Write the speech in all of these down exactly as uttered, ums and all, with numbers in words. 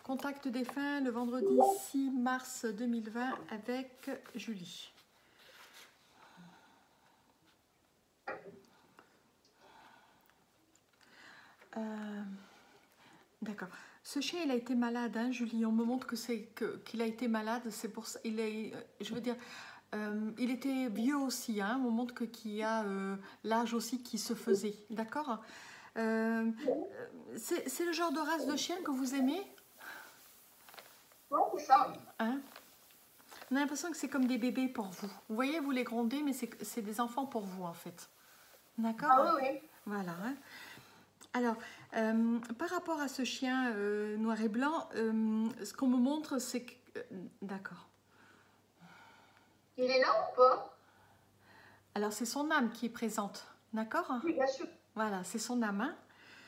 Contact défunt le vendredi six mars deux mille vingt avec Julie. Euh, D'accord. Ce chien, il a été malade, hein, Julie. On me montre que c'est que qu'il a été malade. C'est pour ça. Il est, je veux dire, euh, il était vieux aussi. Hein, on montre que qu'il y a euh, l'âge aussi qui se faisait. D'accord. Euh, c'est le genre de race de chien que vous aimez? Oui, c'est ça. Hein? On a l'impression que c'est comme des bébés pour vous. Vous voyez, vous les grondez, mais c'est des enfants pour vous, en fait. D'accord? Ah oui, oui. Voilà. Hein? Alors, euh, par rapport à ce chien euh, noir et blanc, euh, ce qu'on me montre, c'est que... Euh, D'accord. Il est là ou pas? Alors, c'est son âme qui est présente. D'accord? Oui, bien sûr. Voilà, c'est son âme. Hein?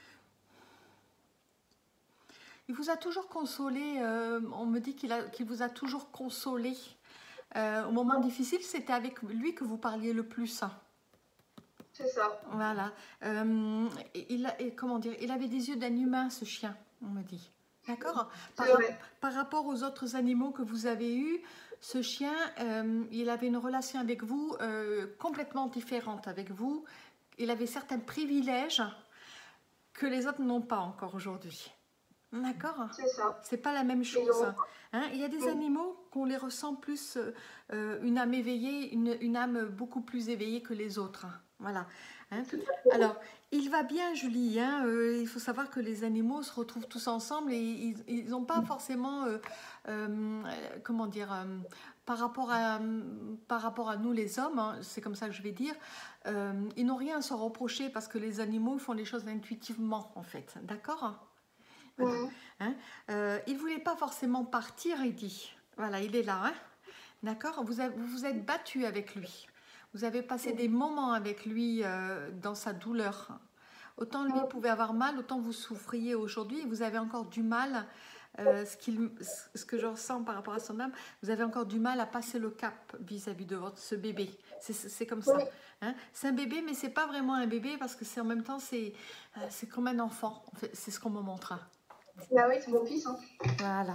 Il vous a toujours consolé, euh, on me dit qu'il qu'il vous a toujours consolé. Euh, au moment difficile, c'était avec lui que vous parliez le plus. C'est ça. Voilà. Euh, il, a, et comment dire, il avait des yeux d'un humain, ce chien, on me dit. D'accord? Par, par rapport aux autres animaux que vous avez eus, ce chien, euh, il avait une relation avec vous euh, complètement différente avec vous. Il avait certains privilèges que les autres n'ont pas encore aujourd'hui. D'accord? C'est ça. C'est pas la même chose. Hein? Il y a des oui. animaux qu'on les ressent plus, euh, une âme éveillée, une, une âme beaucoup plus éveillée que les autres. Voilà. Hein? Alors, il va bien, Julie. Hein? Euh, il faut savoir que les animaux se retrouvent tous ensemble et ils n'ont pas forcément, euh, euh, comment dire, euh, par rapport à, par rapport à nous les hommes, hein, c'est comme ça que je vais dire, euh, ils n'ont rien à se reprocher parce que les animaux font les choses intuitivement, en fait. D'accord? Voilà. Mmh. Hein? Euh, il ne voulait pas forcément partir, il dit. Voilà, il est là. Hein? D'accord? Vous, vous vous êtes battu avec lui. Vous avez passé mmh. des moments avec lui euh, dans sa douleur. Autant lui pouvait avoir mal, autant vous souffriez aujourd'hui. Vous avez encore du mal, euh, ce, qu'il, ce que je ressens par rapport à son âme, vous avez encore du mal à passer le cap vis-à-vis de votre, ce bébé. C'est comme ça. Hein? C'est un bébé, mais ce n'est pas vraiment un bébé parce que c'est en même temps, c'est euh, comme un enfant. En fait, c'est ce qu'on me montre. Bah oui, c'est mon fils. Hein. Voilà.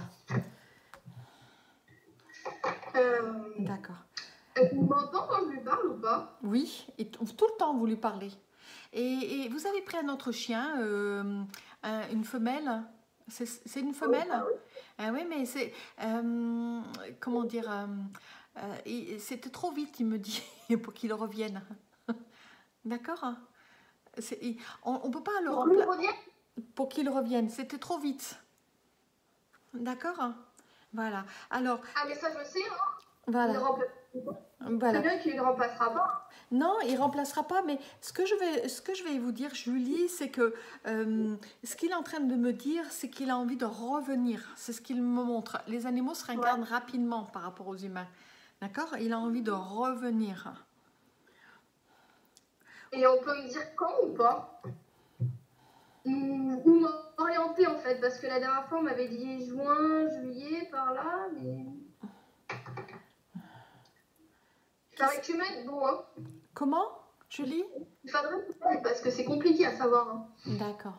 Euh... D'accord. Vous m'entendez quand je lui parle ou pas? Oui, et tout le temps vous lui parlez. Et, et vous avez pris un autre chien, euh, un, une femelle. C'est une femelle? Oui, oui. Ah oui, mais c'est... Euh, comment dire euh, euh, c'était trop vite, il me dit, pour qu'il revienne. D'accord? On ne peut pas le remplacer. Pour qu'il revienne, c'était trop vite. D'accord? Voilà. Alors. Ah, mais ça, je sais, hein? Voilà. Il remplace... voilà. C'est bien qu'il ne remplacera pas. Non, il ne remplacera pas, mais ce que je vais, ce que je vais vous dire, Julie, c'est que euh, ce qu'il est en train de me dire, c'est qu'il a envie de revenir. C'est ce qu'il me montre. Les animaux se réincarnent ouais. rapidement par rapport aux humains. D'accord? Il a envie de revenir. Et on peut me dire quand ou pas? Ou m'orienter en fait, parce que la dernière fois on m'avait dit juin, juillet, par là, mais... Il faudrait que tu m'aides, bon hein. Comment, Julie? Il faudrait que tu m'aides, parce que c'est compliqué à savoir. Hein. D'accord.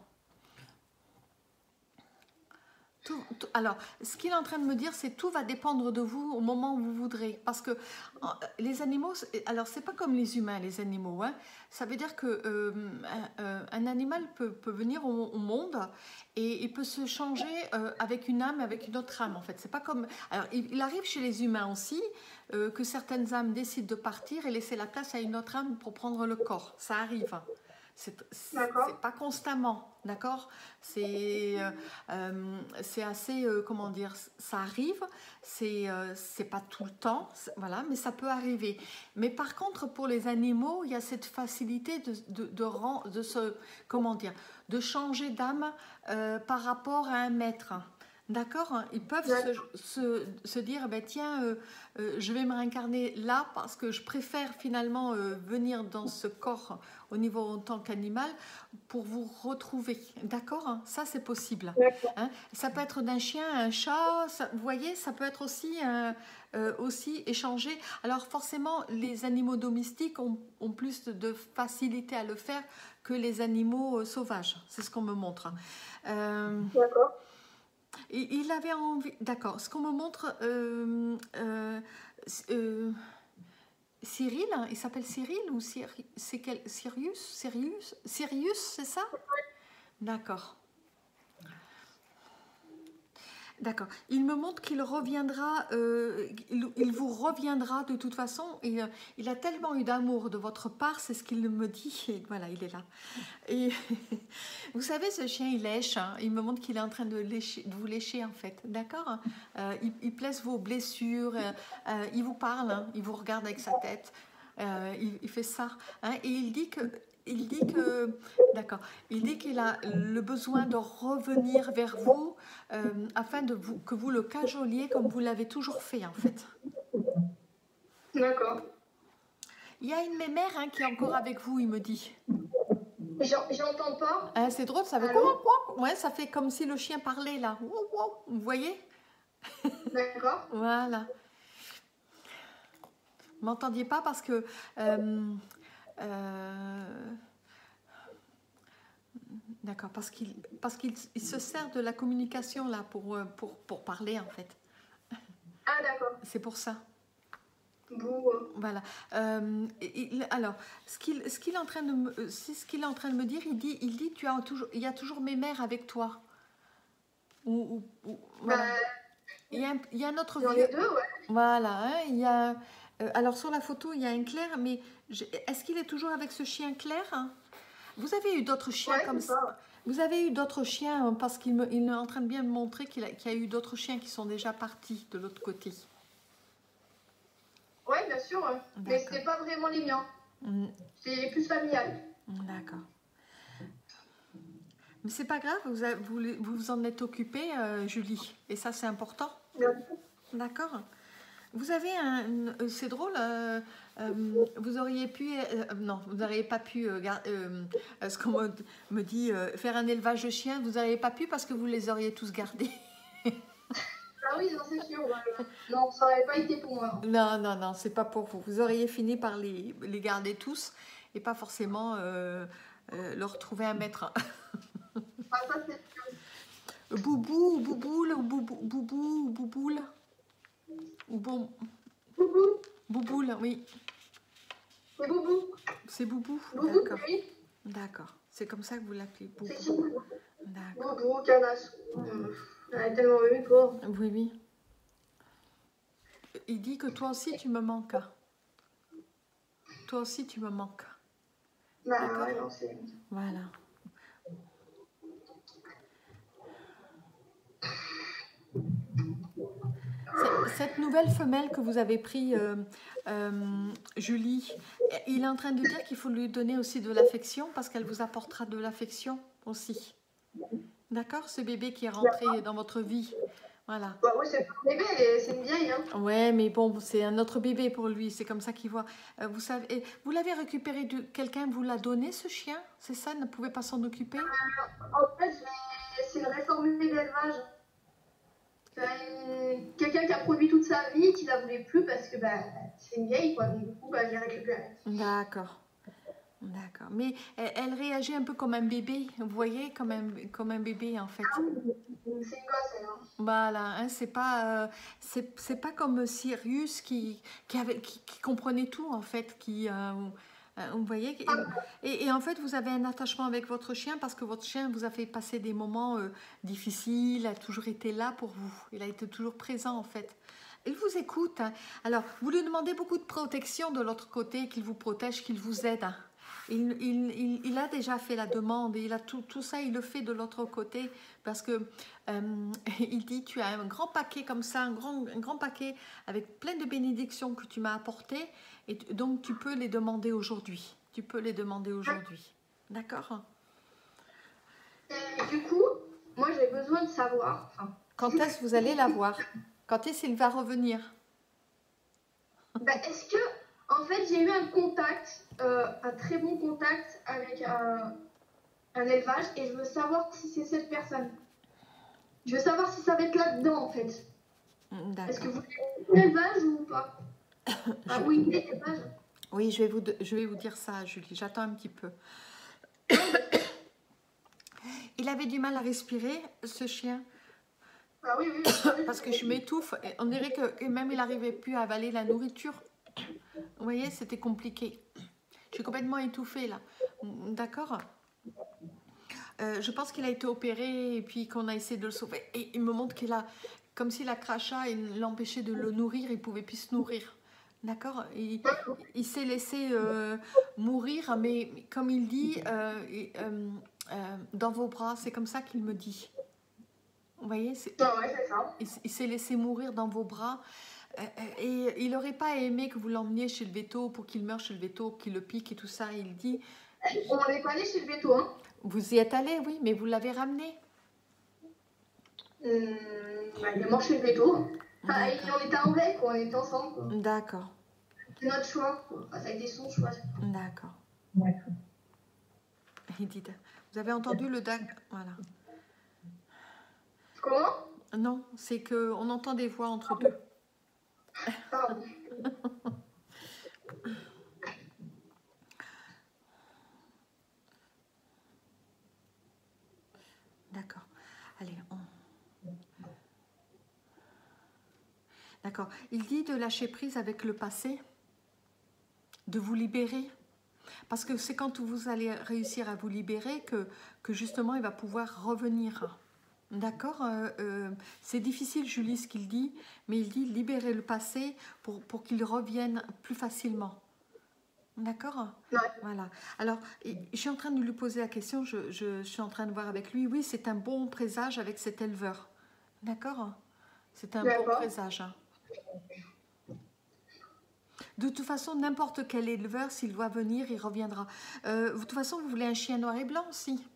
Tout, tout, alors, ce qu'il est en train de me dire, c'est tout va dépendre de vous au moment où vous voudrez. Parce que euh, les animaux, alors c'est pas comme les humains, les animaux. Hein. Ça veut dire que euh, un, un animal peut, peut venir au, au monde et il peut se changer euh, avec une âme, avec une autre âme. En fait, c'est pas comme. Alors, il, il arrive chez les humains aussi euh, que certaines âmes décident de partir et laisser la place à une autre âme pour prendre le corps. Ça arrive. C'est pas constamment, d'accord? C'est euh, euh, assez, euh, comment dire, ça arrive, c'est euh, pas tout le temps, voilà, mais ça peut arriver. Mais par contre, pour les animaux, il y a cette facilité de, de, de, de, de se, comment dire, de changer d'âme euh, par rapport à un maître. D'accord? Ils peuvent se, se, se dire, ben, tiens, euh, euh, je vais me réincarner là parce que je préfère finalement euh, venir dans ce corps au niveau en tant qu'animal pour vous retrouver. D'accord? Ça, c'est possible. Hein? Ça peut être d'un chien à un chat, ça, vous voyez, ça peut être aussi, euh, euh, aussi échangé. Alors forcément, les animaux domestiques ont, ont plus de facilité à le faire que les animaux euh, sauvages. C'est ce qu'on me montre. Euh, D'accord. il, il avait envie... D'accord, ce qu'on me montre... Euh, euh, euh, Cyril, hein, il s'appelle Cyril ou Cyri- c'est quel Sirius Sirius Sirius, c'est ça? D'accord. D'accord. Il me montre qu'il reviendra, euh, il, il vous reviendra de toute façon. Il, il a tellement eu d'amour de votre part, c'est ce qu'il me dit. Et voilà, il est là. Et vous savez, ce chien, il lèche. Hein, il me montre qu'il est en train de, lécher, de vous lécher, en fait. D'accord. euh, il, il place vos blessures. Euh, euh, il vous parle. Hein, il vous regarde avec sa tête. Euh, il, il fait ça. Hein, et il dit que... Il dit que, d'accord, il dit qu'il a le besoin de revenir vers vous euh, afin de vous, que vous le cajoliez comme vous l'avez toujours fait en fait. D'accord. Il y a une mémère hein, qui est encore avec vous, il me dit. J'entends pas. Hein, c'est drôle, ça fait quoi, quoi ouais, ça fait comme si le chien parlait là. Vous voyez? D'accord. Voilà. Vous m'entendiez pas parce que euh, euh, d'accord, parce qu'il parce qu'il il se sert de la communication là pour, pour, pour parler en fait. Ah d'accord. C'est pour ça. Bon. Voilà. Euh, il, alors, ce qu'il ce qu'il est en train de me, c'est ce qu'il est en train de me dire. Il dit, il dit, tu as toujours, il y a toujours mes mères avec toi. Ou, ou, ou voilà. Bah, il, y a un, il y a un autre. Il y en a deux, ouais. Voilà. Hein, il y a. Euh, alors sur la photo, il y a un clair, mais est-ce qu'il est toujours avec ce chien clair hein? Vous avez eu d'autres chiens ouais, comme ça? Vous avez eu d'autres chiens parce qu'il me, il est en train de bien me montrer qu'il qu y a eu d'autres chiens qui sont déjà partis de l'autre côté. Oui, bien sûr, mais c'était pas vraiment les miens. Mmh. C'est plus familial. D'accord. Mais c'est pas grave, vous, avez, vous, vous vous en êtes occupée, euh, Julie, et ça c'est important. Oui. D'accord. Vous avez un, c'est drôle, euh, euh, vous auriez pu, euh, non, vous n'auriez pas pu, euh, euh, ce qu'on me, me dit, euh, faire un élevage de chiens, vous n'auriez pas pu parce que vous les auriez tous gardés. Ah oui, c'est sûr. Ouais. Non, ça n'aurait pas été pour moi. Non, non, non, c'est pas pour vous. Vous auriez fini par les, les garder tous et pas forcément euh, euh, leur trouver un maître. Ah, ça c'est sûr. Boubou ou bouboule ou boubou, boubou ou bouboule ou bon. Boubou. Bouboule, oui. C'est Boubou. C'est Boubou. Boubou, d'accord. oui. D'accord. C'est comme ça que vous l'appelez, Boubou. C'est Boubou. D'accord. Boubou, Canasse. Elle a tellement eu, quoi. Oui, oui. Il dit que toi aussi tu me manques. Toi aussi tu me manques. Bah ouais, non, c'est... Voilà. Cette nouvelle femelle que vous avez prise, euh, euh, Julie, il est en train de dire qu'il faut lui donner aussi de l'affection parce qu'elle vous apportera de l'affection aussi. D'accord? Ce bébé qui est rentré dans votre vie. Voilà. Bah oui, c'est un bébé, c'est une vieille. Hein. Ouais, mais bon, c'est un autre bébé pour lui, c'est comme ça qu'il voit. Euh, vous savez, vous l'avez récupéré de quelqu'un, vous l'a donné ce chien? C'est ça, il ne pouvait pas s'en occuper? euh, En fait, c'est une réformée d'élevage. Quelqu'un qui a produit toute sa vie, qui la voulait plus parce que bah, c'est une vieille, quoi. Donc, du coup, bah, j'ai récupéré. D'accord. D'accord. Mais elle, elle réagit un peu comme un bébé, vous voyez, comme un, comme un bébé en fait. Ah oui, c'est une gosse, elle. Hein. Voilà, hein, c'est pas, euh, c'est, c'est pas comme Sirius qui, qui, avait, qui, qui comprenait tout en fait, qui, euh, euh, vous voyez. Et, et, et en fait, vous avez un attachement avec votre chien parce que votre chien vous a fait passer des moments euh, difficiles, il a toujours été là pour vous, il a été toujours présent en fait. Il vous écoute. Hein. Alors, vous lui demandez beaucoup de protection de l'autre côté, qu'il vous protège, qu'il vous aide. Hein. Il, il, il, il a déjà fait la demande et il a tout, tout ça, il le fait de l'autre côté parce que euh, il dit tu as un grand paquet comme ça, un grand, un grand paquet avec plein de bénédictions que tu m'as apportées et donc tu peux les demander aujourd'hui. Tu peux les demander aujourd'hui. D'accord? Et du coup, moi j'ai besoin de savoir. Enfin, quand est-ce que vous allez la voir? Quand est-ce qu'il va revenir? Bah, est-ce que, en fait, j'ai eu un contact, euh, un très bon contact avec un, un élevage et je veux savoir si c'est cette personne. Je veux savoir si ça va être là-dedans, en fait. Est-ce que vous avez un élevage ou pas? Ah oui, l'élevage. Oui, je vais, vous, je vais vous dire ça, Julie. J'attends un petit peu. Il avait du mal à respirer, ce chien. Ah oui, oui, oui, oui. Parce que je m'étouffe. Et on dirait que, que même il n'arrivait plus à avaler la nourriture. Vous voyez, c'était compliqué. Je suis complètement étouffée là. D'accord. Euh, je pense qu'il a été opéré et puis qu'on a essayé de le sauver. Et il me montre qu'il a, comme s'il a crachat et l'empêchait de le nourrir, il ne pouvait plus se nourrir. D'accord. Il, il s'est laissé euh, mourir, mais comme il dit, euh, et, euh, euh, dans vos bras, c'est comme ça qu'il me dit. Vous voyez, ah ouais, c'est ça. Il, il s'est laissé mourir dans vos bras. Euh, et il n'aurait pas aimé que vous l'emmeniez chez le veto pour qu'il meure chez le veto, qu'il le pique et tout ça. Il dit... On n'est pas allé chez le veto, hein. Vous y êtes allé, oui, mais vous l'avez ramené. Hum, bah, il est mort chez le veto. Enfin, on était en vrai, quoi. On était ensemble. D'accord. C'est notre choix, quoi. Enfin, ça a été son choix. D'accord. D'accord. Il dit, vous avez entendu le dac. Voilà. Comment? Non, c'est qu'on entend des voix entre deux. Pardon. D'accord. Allez, on... D'accord. Il dit de lâcher prise avec le passé, de vous libérer. Parce que c'est quand vous allez réussir à vous libérer que, que justement il va pouvoir revenir. D'accord. euh, euh, C'est difficile, Julie, ce qu'il dit, mais il dit libérer le passé pour, pour qu'il revienne plus facilement. D'accord. Ouais. Voilà. Alors, je suis en train de lui poser la question, je, je, je suis en train de voir avec lui. Oui, c'est un bon présage avec cet éleveur. D'accord. C'est un bon présage. De toute façon, n'importe quel éleveur, s'il doit venir, il reviendra. Euh, de toute façon, vous voulez un chien noir et blanc aussi?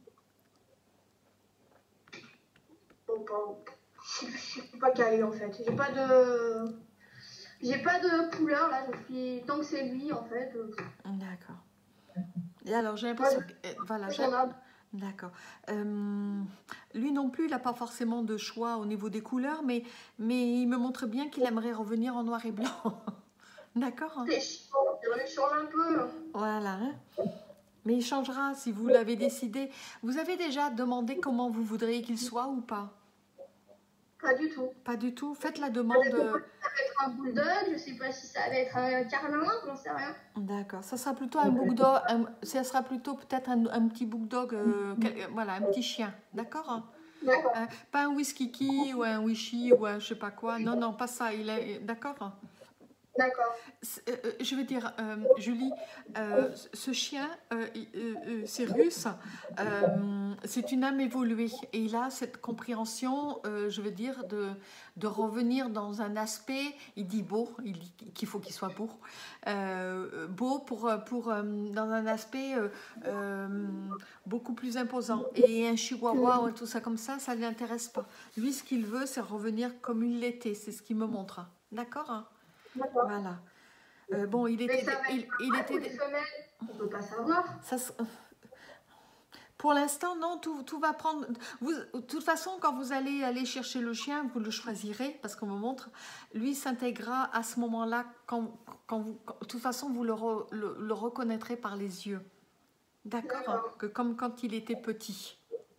Bon, bah, je suis pas calée en fait. J'ai pas de. J'ai pas de couleur là. Je suis. Tant que c'est lui en fait. euh, D'accord. Et alors, j'ai l'impression que... euh, Voilà, j'ai- j'en ai- D'accord. Euh, lui non plus, il n'a pas forcément de choix au niveau des couleurs, mais, mais il me montre bien qu'il aimerait revenir en noir et blanc. D'accord. C'est chiant. J'aimerais changer un peu. Voilà. hein. Mais il changera si vous l'avez décidé. Vous avez déjà demandé comment vous voudriez qu'il soit ou pas? Pas du tout. Pas du tout. Faites la Ça demande. va être un bulldog. Je sais pas si ça va être un carlin. J'en sais rien. D'accord. Ça sera plutôt un bulldog. un- Ça sera plutôt peut-être un, un petit bulldog. euh, quel- voilà, un petit chien. D'accord. D'accord. Euh, pas un whisky ou un wishy ou un je sais pas quoi. Non, non, pas ça. Il est d'accord. D'accord. C'est- euh, euh, je veux dire, euh, Julie, euh, ce chien, euh, il- euh, euh, c'est russe, euh, c'est une âme évoluée et il a cette compréhension, euh, je veux dire, de, de revenir dans un aspect, il dit beau, il dit qu'il faut qu'il soit beau, euh, beau pour, pour, euh, dans un aspect euh, euh, beaucoup plus imposant. Et un chihuahua ou tout ça comme ça, ça ne l'intéresse pas. Lui, ce qu'il veut, c'est revenir comme il l'était, c'est ce qu'il me montre. D'accord ? D'accord. Voilà. Euh, bon, il Mais était, ça va il, être il pareil pour les était. femelles. On peut pas savoir. Ça, se- pour l'instant, non, tout, tout va prendre. Vous, de toute façon, quand vous allez aller chercher le chien, vous le choisirez parce qu'on me montre. Lui s'intégrera à ce moment-là. Quand, quand vous, quand- de toute façon, vous le, re- le, le reconnaîtrez par les yeux. D'accord. D'accord. Que comme quand il était petit.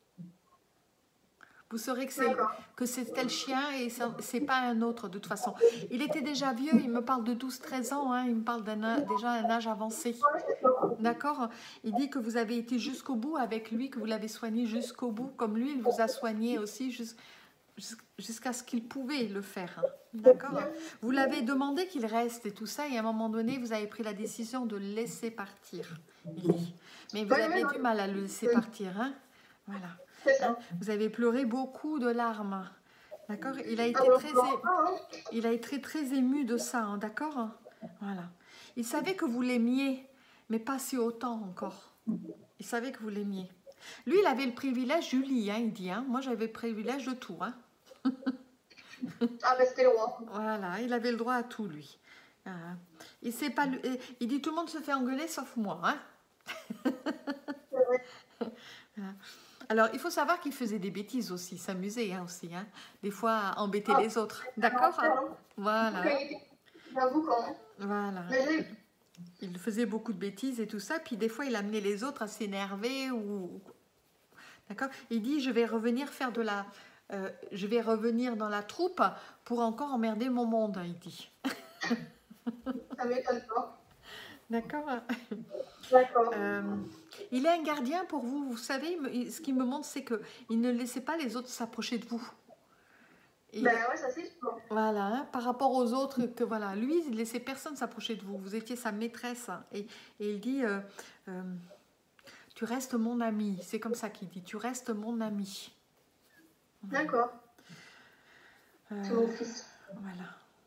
Vous saurez que c'est D'accord. que c'est tel chien et ça- c'est pas un autre de toute façon. Il était déjà vieux, il me parle de douze treize ans, hein, il me parle d'un âge- déjà un âge avancé. D'accord. Il dit que vous avez été jusqu'au bout avec lui, que vous l'avez soigné jusqu'au bout, comme lui, il vous a soigné aussi jus- jus- jusqu'à ce qu'il pouvait le faire. hein. D'accord. Vous l'avez demandé qu'il reste et tout ça, et à un moment donné, vous avez pris la décision de le laisser partir. il dit. Mais vous Ouais, avez ouais, du mal à le laisser ouais. partir. Hein. Voilà. C'est ça. Hein, vous avez pleuré beaucoup de larmes. D'accord. Il a été Alors, très, é- bon, hein. il a été très ému de ça. hein, D'accord. Voilà. Il savait que vous l'aimiez, mais pas si autant encore. Il savait que vous l'aimiez. Lui, il avait le privilège, Julie, hein, il dit. Hein, moi, j'avais le privilège de tout. Hein. Ah, ben c'était le roi. Voilà, il avait le droit à tout, lui. Ah, il sait pas. Il il dit tout le monde se fait engueuler sauf moi. Hein. C'est vrai. Voilà. Alors, il faut savoir qu'il faisait des bêtises aussi, s'amusait hein, aussi. Hein. Des fois, à embêter Ah. les autres. D'accord hein. Voilà. Quand il était- J'avoue quand. Voilà. Mais j'ai- Il faisait beaucoup de bêtises et tout ça. Puis des fois, il amenait les autres à s'énerver. Ou... D'accord. Il dit, je vais revenir faire de la... euh, je vais revenir dans la troupe pour encore emmerder mon monde, il dit. Ça m'étonne pas. D'accord. D'accord. Euh, il est un gardien pour vous, vous savez, ce qu'il me montre, c'est qu'il ne laissait pas les autres s'approcher de vous. Et Ben ouais, ça c'est sûr. voilà, hein, par rapport aux autres, que voilà, lui, il ne laissait personne s'approcher de vous. Vous étiez sa maîtresse. Hein, et, et il dit, euh, euh, tu restes mon ami. C'est comme ça qu'il dit, tu restes mon ami. D'accord. Euh, C'est mon fils. voilà.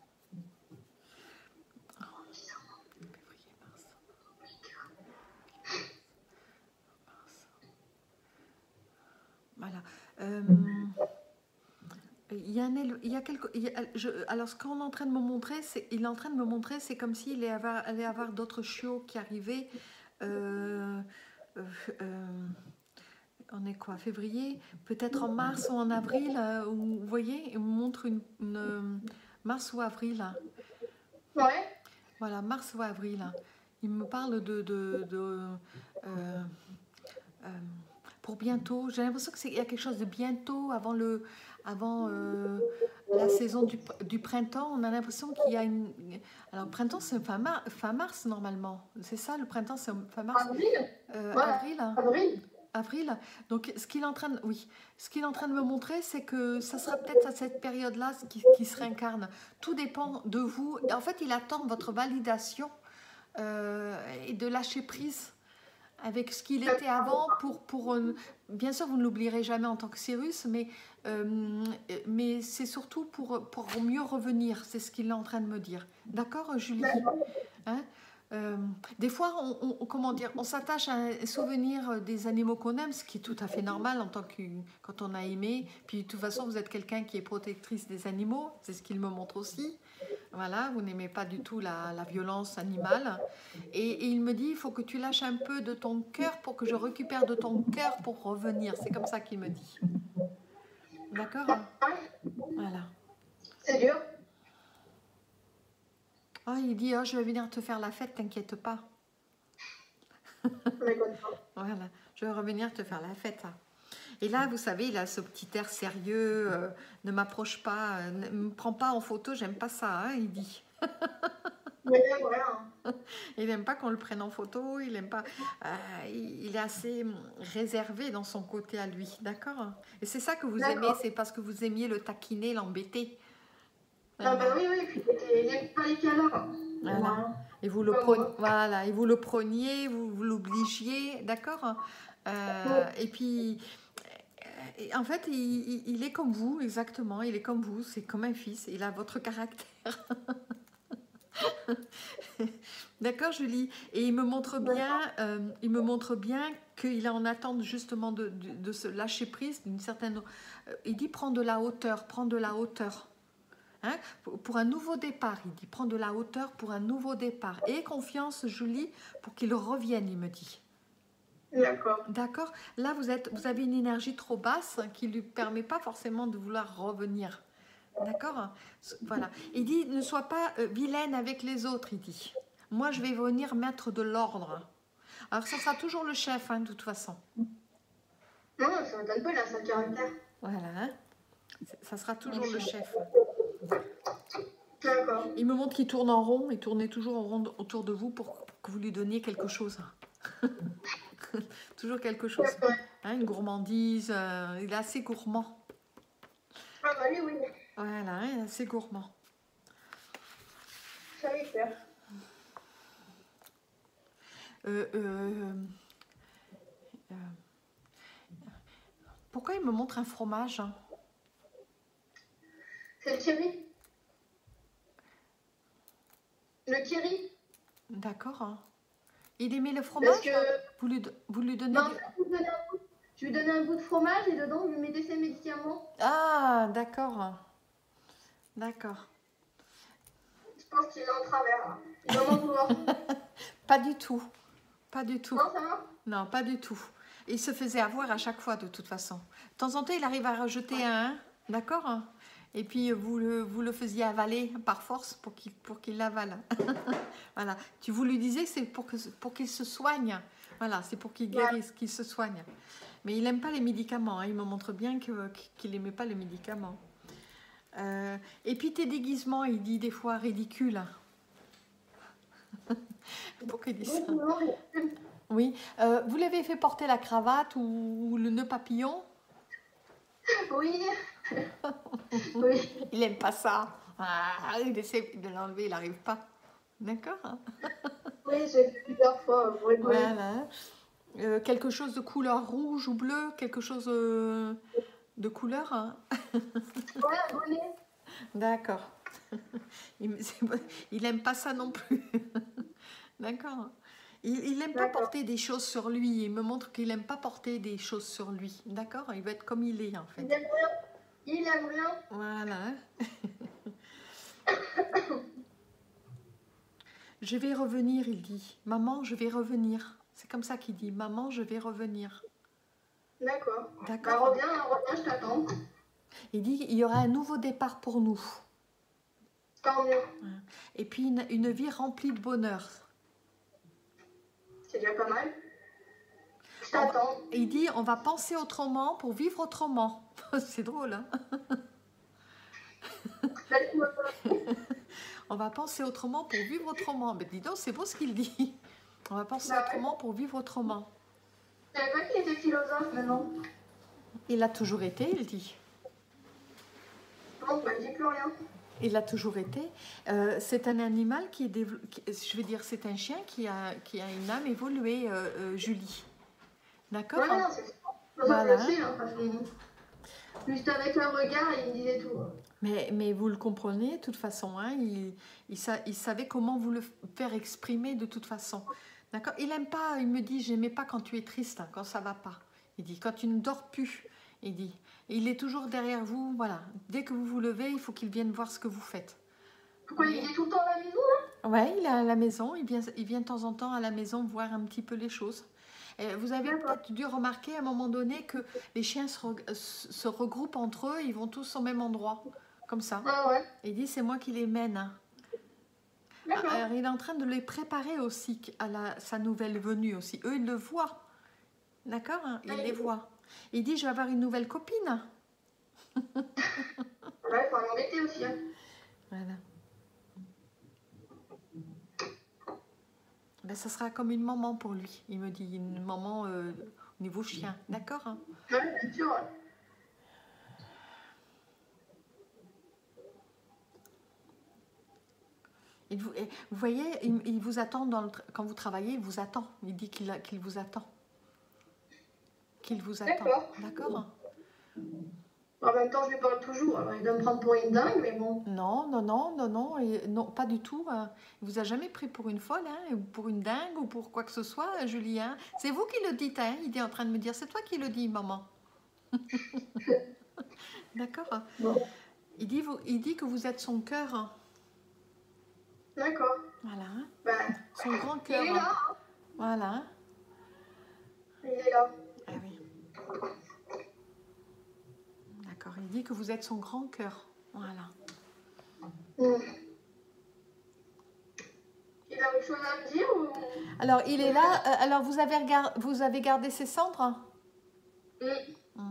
Voilà. Euh, il y a un éle- il y a quelque, il y a- je- alors ce qu'on est en train de me montrer, c'est, il est en train de me montrer, c'est comme s'il allait avoir, allait avoir d'autres chiots qui arrivaient. Euh, euh, euh, on est quoi, février? Peut-être en mars ou en avril. euh, où, vous voyez, il me montre une, une, euh, mars ou avril. Hein. Ouais. Voilà, mars ou avril. Hein. Il me parle de, de, de euh, euh, pour bientôt. J'ai l'impression qu'il y a quelque chose de bientôt avant, le, avant euh, la saison du, du printemps. On a l'impression qu'il y a une... Alors, printemps, c'est fin, mar, fin mars, normalement. C'est ça, le printemps, c'est fin mars. Avril. Euh, Voilà. Avril. Hein. Avril. Avril. Donc, ce qu'il est en train de, oui, ce qu'il est en train de me montrer, c'est que ça sera peut-être à cette période-là qui, qui se réincarne. Tout dépend de vous. En fait, il attend votre validation euh, et de lâcher prise avec ce qu'il était avant pour, pour euh, bien sûr vous ne l'oublierez jamais en tant que Cyrus, mais, euh, mais c'est surtout pour, pour mieux revenir, c'est ce qu'il est en train de me dire. D'accord, Julie, hein? Euh, des fois, on, on, comment dire, on s'attache à un souvenir des animaux qu'on aime, ce qui est tout à fait normal en tant que quand on a aimé. Puis de toute façon, vous êtes quelqu'un qui est protectrice des animaux, c'est ce qu'il me montre aussi. Voilà, vous n'aimez pas du tout la, la violence animale. Et, et il me dit, il faut que tu lâches un peu de ton cœur pour que je récupère de ton cœur pour revenir. C'est comme ça qu'il me dit. D'accord? Voilà. C'est dur. Oh, il dit, oh, je vais venir te faire la fête, t'inquiète pas. Voilà, je vais revenir te faire la fête. Et là, vous savez, il a ce petit air sérieux, euh, ne m'approche pas, euh, ne me prends pas en photo, j'aime pas ça, hein, il dit. Mais voilà. Il n'aime pas qu'on le prenne en photo, il aime pas. Euh, il, il est assez réservé dans son côté à lui, d'accord? Et c'est ça que vous aimez, c'est parce que vous aimiez le taquiner, l'embêter. Ah bah oui, oui, puis il n'aime pas les câlins. Voilà. Voilà. Et vous le preniez, voilà, et vous le preniez, vous, vous l'obligiez, d'accord? euh, Et puis, euh, en fait, il, il, il est comme vous, exactement. Il est comme vous, c'est comme un fils. Il a votre caractère. D'accord, Julie. Et il me montre bien, euh, il me montre bien qu'il est en attente justement de, de, de se lâcher prise d'une certaine. Euh, il dit prends de la hauteur, prends de la hauteur. Hein, pour, pour un nouveau départ, il dit prends de la hauteur pour un nouveau départ. Et confiance, Julie, pour qu'il revienne, il me dit. D'accord. D'accord. Là, vous, êtes, vous avez une énergie trop basse qui ne lui permet pas forcément de vouloir revenir. D'accord. Voilà. Il dit ne sois pas euh, vilaine avec les autres, il dit. Moi, je vais venir mettre de l'ordre. Alors, ça sera toujours le chef, hein, de toute façon. Non, ça m'étonne pas, il a son caractère. Voilà. Hein. Ça sera toujours le chef. D'accord. Il me montre qu'il tourne en rond, il tournait toujours en rond autour de vous pour que vous lui donniez quelque chose. Toujours quelque chose. Hein, une gourmandise, euh, il est assez gourmand. Ah bah oui, oui. Voilà, hein, il est assez gourmand. Ça va faire. Euh, euh, euh, pourquoi il me montre un fromage? C'est le Thierry. Le Thierry. D'accord. Hein. Il aimait le fromage que... vous, lui, vous lui donnez non, du... je, lui un bout, je lui donnais un bout de fromage et dedans, je lui mettais ses médicaments. Ah, d'accord. D'accord. Je pense qu'il est en travers. Là. Il va m'en vouloir. Pas du tout. Pas du tout. Non, ça va? Non, pas du tout. Il se faisait avoir à chaque fois, de toute façon. De temps en temps, il arrive à rajouter un, d'accord? Et puis, vous le, vous le faisiez avaler par force pour qu'il pour qu'il l'avale. Voilà. Tu vous lui disais que c'est pour que pour qu'il se soigne. Voilà, c'est pour qu'il guérisse, qu'il se soigne. Mais il n'aime pas les médicaments. Hein. Il me montre bien que, qu'il n'aimait pas les médicaments. Euh, et puis tes déguisements, il dit des fois ridicules. Pourquoi il dit ça? Oui. Euh, vous l'avez fait porter la cravate ou, ou le nœud papillon? Oui. Oui. Il n'aime pas ça. Ah, il essaie de l'enlever, il n'arrive pas. D'accord. Oui, j'ai fait plusieurs fois. Pour rigoler. Voilà. Euh, quelque chose de couleur rouge ou bleu, quelque chose euh, de couleur. Hein. Ouais, un bonnet. D'accord. Il n'aime pas ça non plus. D'accord. Il n'aime pas porter des choses sur lui. Il me montre qu'il n'aime pas porter des choses sur lui. D'accord. Il va être comme il est en fait. Il aime rien. Il aime rien. Voilà. Je vais revenir, il dit. Maman, je vais revenir. C'est comme ça qu'il dit. Maman, je vais revenir. D'accord. D'accord. Bah, reviens, reviens, je t'attends. Il dit qu'il y aura un nouveau départ pour nous. Tant mieux. Et puis une, une vie remplie de bonheur. C'est déjà pas mal. Je t'attends. Il dit on va penser autrement pour vivre autrement. C'est drôle, hein? On va penser autrement pour vivre autrement. Mais dis donc, c'est beau ce qu'il dit. On va penser bah, autrement pour vivre autrement. Je savais pas qu'il était philosophe maintenant. Il a toujours été, il dit. Non, bah, je dis plus rien. Il a toujours été. Euh, c'est un animal qui est développé. Je veux dire, c'est un chien qui a, qui a une âme évoluée, euh, euh, Julie. D'accord? Ouais, non, c'est ça. Voilà. Aussi, hein, parce que juste avec un regard, il disait tout. Mais, mais vous le comprenez, de toute façon. Hein, il, il, sa, il savait comment vous le faire exprimer de toute façon. D'accord? Il aime pas, il me dit, j'aimais pas quand tu es triste, hein, quand ça va pas. Il dit, quand tu ne dors plus, il dit. Et il est toujours derrière vous, voilà. Dès que vous vous levez, il faut qu'il vienne voir ce que vous faites. Pourquoi il est tout le temps à la maison, hein? Ouais, il est à la maison, il vient, il vient de temps en temps à la maison voir un petit peu les choses. Et vous avez peut-être dû remarquer à un moment donné que les chiens se, re, se regroupent entre eux, ils vont tous au même endroit, comme ça. Ah ouais. Et il dit, c'est moi qui les mène. Alors, il est en train de les préparer aussi à la, sa nouvelle venue aussi. Eux, ils le voient. D'accord? Hein? Ils les voient. Il dit, je vais avoir une nouvelle copine. Ouais, il faut en embêter aussi. Hein. Voilà. Ben, ça sera comme une maman pour lui. Il me dit, une maman euh, au niveau chien. D'accord? Hein? Ouais, bien sûr. Il vous, vous voyez, il, il vous attend dans le, quand vous travaillez, il vous attend. Il dit qu'il qu'il vous attend. Qu'il vous attend. D'accord. D'accord. En même temps, je lui parle toujours. Alors, il doit me prendre pour une dingue, mais bon. Non, non, non, non, non, et, non, pas du tout. Hein. Il vous a jamais pris pour une folle, hein, ou pour une dingue, ou pour quoi que ce soit, Julien. C'est vous qui le dites, hein. Il est en train de me dire, c'est toi qui le dis, maman. D'accord. Bon. Il dit, vous, il dit que vous êtes son cœur. Hein. D'accord. Voilà. Bah, son grand cœur. Il est là. Hein. Voilà. Il est là. Ah oui. D'accord. Il dit que vous êtes son grand cœur. Voilà. Mmh. Il a autre chose à me dire ou... Alors, il est là. Euh, alors, vous avez, regard... vous avez gardé ses cendres? Mmh. Mmh.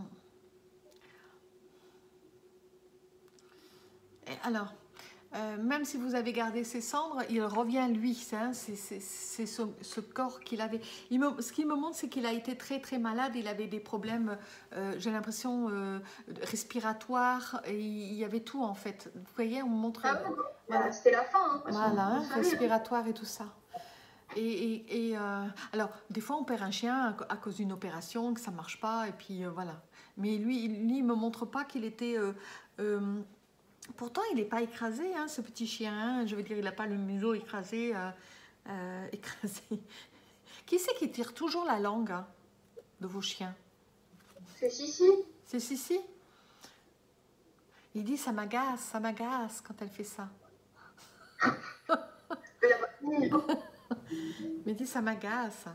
Et alors, euh, même si vous avez gardé ses cendres, il revient lui. C'est ce, ce corps qu'il avait. Il me, ce qu'il me montre, c'est qu'il a été très très malade. Il avait des problèmes, euh, j'ai l'impression, euh, respiratoires. Et il y avait tout en fait. Vous voyez, on me montre. Ah bon, voilà. C'était la fin. Hein, voilà, hein, respiratoire et tout ça. Et, et, et euh, alors, des fois, on perd un chien à cause d'une opération, que ça ne marche pas, et puis euh, voilà. Mais lui, lui, il ne me montre pas qu'il était... Euh, euh, pourtant, il n'est pas écrasé, hein, ce petit chien. Hein, je veux dire, il n'a pas le museau écrasé. Euh, euh, écrasé. Qui c'est qui tire toujours la langue hein, de vos chiens? C'est Sissi. C'est Sissi. Il dit, ça m'agace, ça m'agace quand elle fait ça. Mais il dit, ça m'agace.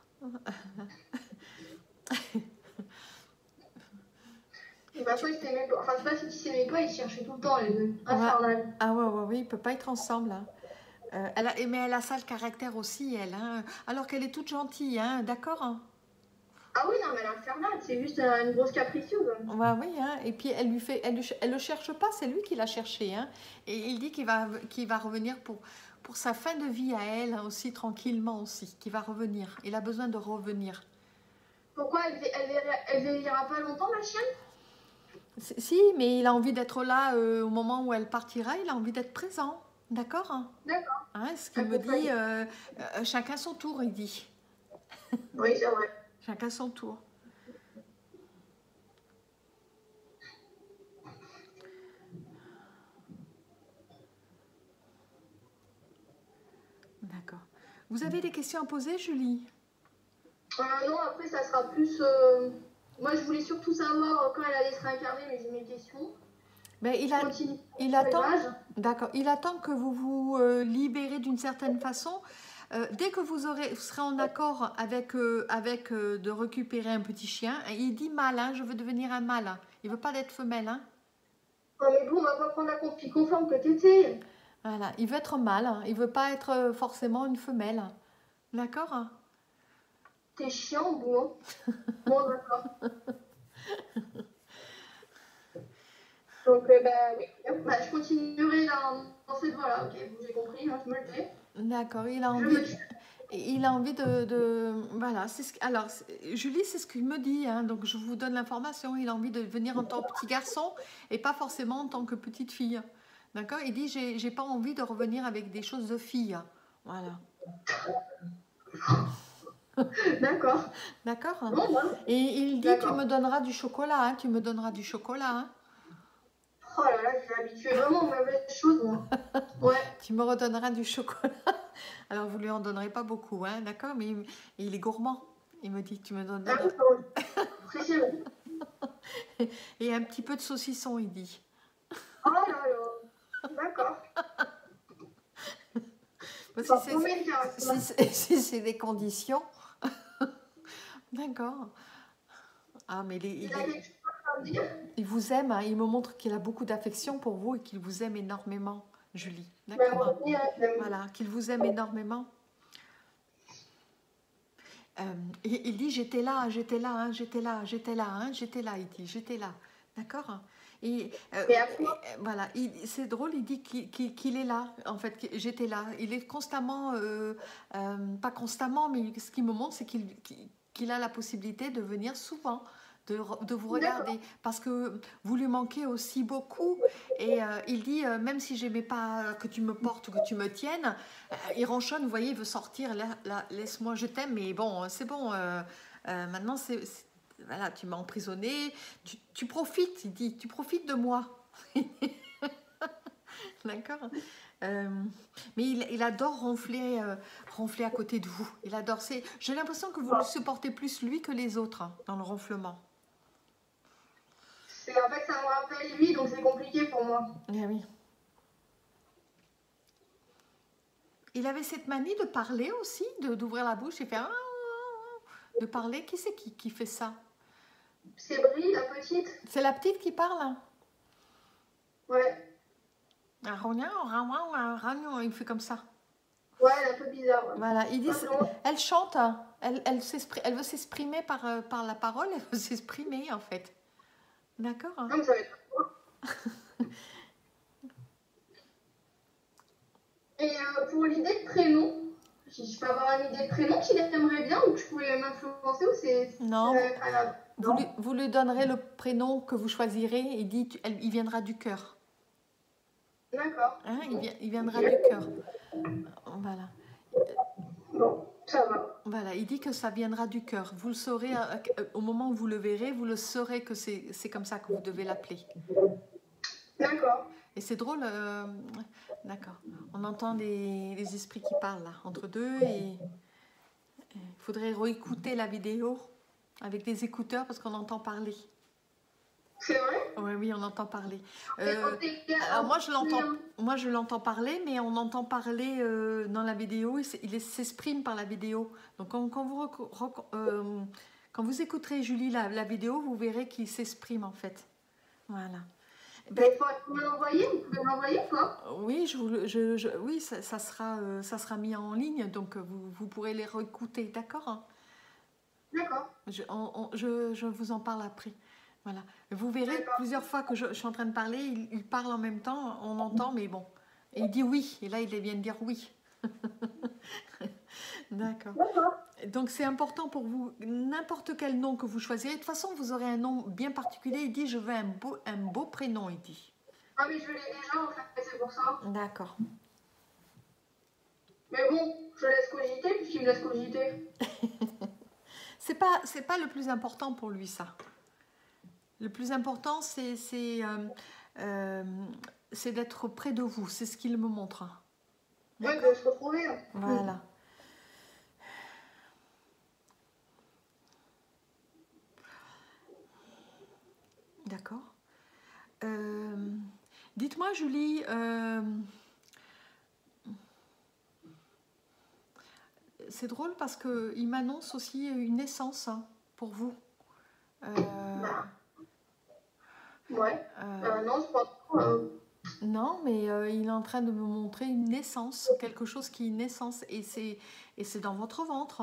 De toute façon, il s'aimait pas. Enfin, je sais pas s'il s'aimait pas, ils cherchaient tout le temps les deux. Infernal. Ah ouais, ouais, oui, ils ne peuvent pas être ensemble. Hein. Euh, elle a, mais elle a ça le caractère aussi, elle. Hein. Alors qu'elle est toute gentille, hein, d'accord hein. Ah oui, non, mais elle est infernale, c'est juste euh, une grosse capricieuse. Ouais, oui, hein. Et puis elle lui fait, elle, lui- elle le cherche pas, c'est lui qui l'a cherché, hein. Et il dit qu'il va, qu'il va revenir pour, pour sa fin de vie à elle, hein, aussi tranquillement aussi, qu'il va revenir. Il a besoin de revenir. Pourquoi elle, elle, elle, elle vieillira pas longtemps, la chienne? Si, si, mais il a envie d'être là euh, au moment où elle partira, il a envie d'être présent, d'accord? D'accord. Hein, ce qu'il me dit, Accompagné. euh, euh, chacun son tour, il dit. Oui, c'est vrai. Chacun son tour. D'accord. Vous avez des questions à poser, Julie? Euh, non, après, ça sera plus. euh, Moi, je voulais surtout savoir euh, quand elle allait se réincarner, mais j'ai mes questions. Ben, il, Je a, continue il sur les attend, pages. d'accord, il attend que vous vous euh, libérez d'une certaine façon. Euh, dès que vous, aurez, vous serez en accord avec, euh, avec euh, de récupérer un petit chien, et il dit mâle, hein, je veux devenir un mâle. Il veut pas d'être femelle. Hein. Oh, mais bon, on va pas prendre la copie conforme que t'étais. Voilà, il veut être mâle, hein. Il veut pas être euh, forcément une femelle. D'accord? T'es chiant, bon. Bon, d'accord. Donc, euh, bah oui, bah, je continuerai dans, dans cette voie-là. Ok, bon, j'ai compris, hein, je me le fais. D'accord, il a Je envie, me tue. il a envie de, de voilà. C'est ce, alors, Julie, c'est ce qu'il me dit, hein, donc je vous donne l'information. Il a envie de venir en tant que petit garçon et pas forcément en tant que petite fille. D'accord? Il dit, j'ai, j'ai pas envie de revenir avec des choses de fille. Voilà. D'accord. D'accord? Bon, bah, Et il dit, tu me d'accord. donneras du chocolat, hein, tu me donneras du chocolat. Hein. Oh là là, je suis habituée vraiment aux mauvaises choses, moi. Ouais. Tu me redonneras du chocolat. Alors, vous lui en donnerez pas beaucoup, hein, d'accord? Mais il, il est gourmand. Il me dit, tu me donneras. Ah oui, bon. Précieux. Et un petit peu de saucisson, il dit. Oh là là. D'accord. Bon, si Pas c'est promet le caractère. si c'est- si c'est des conditions. D'accord. Ah, mais il, est- Il il a est- quelque chose à me dire? il vous aime, hein, il me montre qu'il a beaucoup d'affection pour vous et qu'il vous aime énormément, Julie. Bah, D'accord? moi aussi, hein, je l'aime. Voilà, qu'il vous aime énormément. Euh, il, il dit, j'étais là, j'étais là, hein, j'étais là, j'étais là, hein, j'étais là, il dit, j'étais là. D'accord? Et, euh, Mais à et, quoi? euh, voilà, il- c'est drôle, il dit qu'il qu'il- qu'il est là, en fait, que j'étais là. Il est constamment, euh, euh, pas constamment, mais ce qu'il me montre, c'est qu'il qu'il- qu'il a la possibilité de venir souvent, de, re- de vous D'accord. regarder, parce que vous lui manquez aussi beaucoup. Et euh, il dit, euh, même si j'aimais pas que tu me portes ou que tu me tiennes, euh, il ronchonne, vous voyez, il veut sortir, là, là, laisse-moi, je t'aime, mais bon, c'est bon, euh, euh, maintenant, c'est, c'est- voilà, tu m'as emprisonné, tu, tu profites, il dit, tu profites de moi. D'accord. Euh, mais il, il adore ronfler, euh, ronfler à côté de vous. Il adore. C'est, j'ai l'impression que vous le supportez plus lui que les autres hein, dans le ronflement. C'est en fait, ça me rappelle lui, donc c'est compliqué pour moi. Eh oui. Il avait cette manie de parler aussi, de, d'ouvrir la bouche et faire ah, de parler. Qui c'est qui, qui fait ça? C'est Brie, la petite? C'est la petite qui parle hein. Ouais. Ah, il fait comme ça. Ouais, elle est un peu bizarre. Ouais. Voilà, il dit, Pardon. elle chante, hein. elle, elle, s'exprime- elle veut s'exprimer par, euh, par la parole, elle veut s'exprimer en fait. D'accord hein. Non, mais ça va être quoi? Et euh, pour l'idée de prénom, je je peux avoir une idée de prénom qu'il aimerait bien ou que je pourrais m'influencer ou c'est Non, c'est à la- vous lui, vous lui donnerez le prénom que vous choisirez et dit, tu- elle- il viendra du cœur. D'accord. Hein, il, vi- il viendra du cœur. Voilà. Bon, ça va. Voilà, il dit que ça viendra du cœur. Vous le saurez, euh, euh, au moment où vous le verrez, vous le saurez que c'est c'est comme ça que vous devez l'appeler. D'accord. Et c'est drôle, euh, d'accord. On entend les, les esprits qui parlent là, entre deux et il faudrait réécouter la vidéo avec des écouteurs parce qu'on entend parler. C'est vrai? Oui, oui, on entend parler. Et Euh, quand t'es- alors moi je l'entends, t'es- moi je l'entends parler, mais on entend parler euh, dans la vidéo. Il, s- il s'exprime par la vidéo. Donc quand, quand vous reco- reco- euh, quand vous écouterez Julie la, la vidéo, vous verrez qu'il s'exprime en fait. Voilà. Ben, Mais faut me l'envoyer, vous pouvez m'envoyer quoi? oui, je, vous le- je, je- oui, ça, ça sera, euh, ça sera mis en ligne, donc euh, vous, vous pourrez les réécouter, d'accord? D'accord. Je, on- on- je, je vous en parle après. Voilà. Vous verrez D'accord. plusieurs fois que je, je suis en train de parler, il, il parle en même temps, on entend, mais bon. Et il dit oui. Et là, il vient de dire oui. D'accord. D'accord. Donc, c'est important pour vous, n'importe quel nom que vous choisirez. De toute façon, vous aurez un nom bien particulier. Il dit, je veux un beau, un beau prénom, il dit. Ah, mais je l'ai déjà, en fait, c'est pour ça. D'accord. Mais bon, je laisse cogiter puisqu'il me laisse cogiter. C'est pas, c'est pas le plus important pour lui, ça. Le plus important, c'est c'est euh, euh, c'est d'être près de vous. C'est ce qu'il me montre. Oui, de se retrouver. Hein. Voilà. D'accord. Euh, Dites-moi, Julie, euh, c'est drôle parce qu'il m'annonce aussi une naissance hein, pour vous. Euh, Bah, ouais. euh, Euh, non, je pense pas. Euh, non, mais euh, il est en train de me montrer une naissance, quelque chose qui est une naissance, et c'est et c'est dans votre ventre.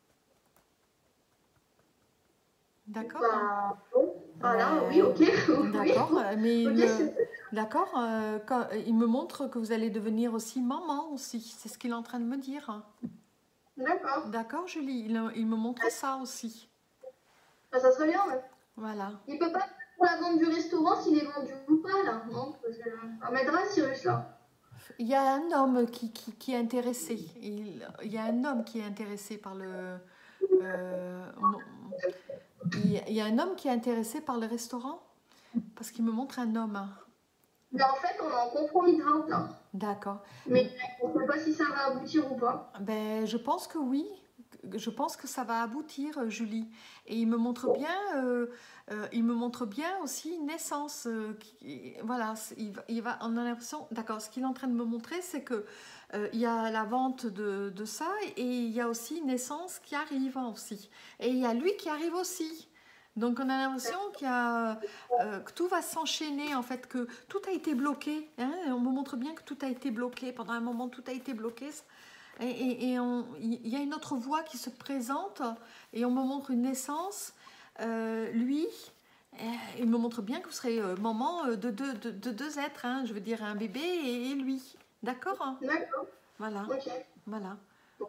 D'accord. bah, bon. Voilà, Ben, oui, ok. oui. d'accord, mais il Ok, me, c'est- d'accord, euh, quand- il me montre que vous allez devenir aussi maman aussi. C'est ce qu'il est en train de me dire. D'accord. D'accord, Julie, il, il me montre ça aussi. Bah, ça serait bien, ouais. Voilà. Il peut pas pour la vente du restaurant s'il est vendu ou pas, là. Non, parce que ça m'aidera, Cyrus, là. Il y a un homme qui, qui, qui est intéressé. Il, il y a un homme qui est intéressé par le. euh, mon- il, il y a un homme qui est intéressé par le restaurant parce qu'il me montre un homme. Mais en fait, on est en compromis de vente, là. D'accord. Mais on ne sait pas si ça va aboutir ou pas. Ben, je pense que oui. Je pense que ça va aboutir, euh, Julie. Et il me montre bien, euh, euh, il me montre bien aussi une naissance. euh, qui- voilà, c'est- il, va- il va, on a l'impression, d'accord. Ce qu'il est en train de me montrer, c'est que euh, il y a la vente de, de ça et il y a aussi une naissance qui arrive aussi. Et il y a lui qui arrive aussi. Donc on a l'impression qu'il y a, euh, que tout va s'enchaîner en fait, que tout a été bloqué. Hein, et on me montre bien que tout a été bloqué pendant un moment, tout a été bloqué. Et, et- et on- il y a une autre voix qui se présente et on me montre une naissance. Euh, lui, euh, il me montre bien que vous serez euh, maman euh, de deux, de, de deux êtres, hein, je veux dire un bébé et, et lui. D'accord hein. D'accord. Voilà, Ok. voilà.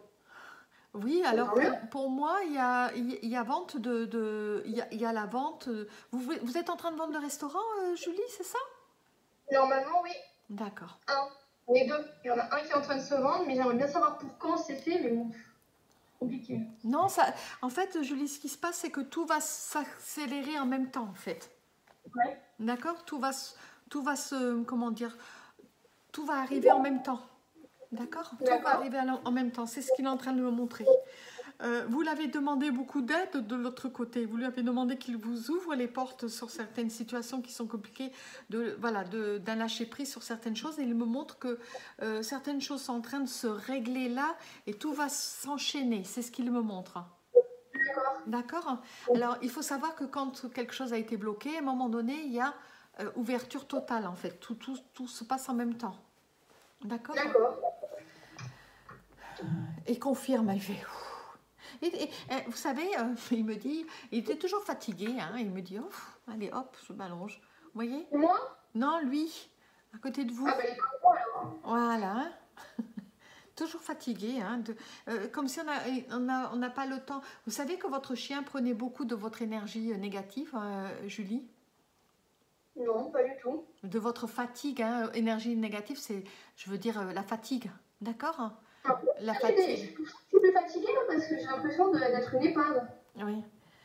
Oui, Ça alors sent bien. pour, pour moi, il y a, il y a vente de... de- il, y a, il y a la vente... euh, Vous, voulez- vous êtes en train de vendre le restaurant, euh, Julie, c'est ça? Normalement, oui. D'accord. Un. Les deux. Il y en a un qui est en train de se vendre, mais j'aimerais bien savoir pour quand c'est fait, mais bon, compliqué. Non, ça, en fait, Julie, ce qui se passe, c'est que tout va s'accélérer en même temps, en fait. Ouais. D'accord? Tout va, se- tout va se, comment dire, tout va arriver en même temps. D'accord? Tout va D'accord. arriver en en même temps. C'est ce qu'il est en train de me montrer. Euh, vous l'avez demandé beaucoup d'aide de l'autre côté. Vous lui avez demandé qu'il vous ouvre les portes sur certaines situations qui sont compliquées, de, voilà, de- d'un lâcher prise sur certaines choses. Et il me montre que euh, certaines choses sont en train de se régler là et tout va s'enchaîner. C'est ce qu'il me montre. D'accord. D'accord? Alors, il faut savoir que quand quelque chose a été bloqué, à un moment donné, il y a euh, ouverture totale, en fait. Tout, tout, tout se passe en même temps. D'accord? D'accord. Et confirme, il fait... ouf. Et, et- et vous savez, euh, il me dit, il était toujours fatigué, hein, il me dit, ouf, allez, hop, je m'allonge. Vous voyez? Moi? Non, lui, à côté de vous. Ah, bah, il est pas moi, alors. Voilà. hein. Toujours fatigué, hein, de- euh, comme si on n'a on a, on n'a pas le temps. Vous savez que votre chien prenait beaucoup de votre énergie euh, négative, euh, Julie? Non, pas du tout. De votre fatigue, hein, énergie négative, c'est, je veux dire, euh, la fatigue, d'accord? Ah, La je suis des- fatigue, je suis plus fatiguée, là, parce que j'ai l'impression de- d'être une épave. oui.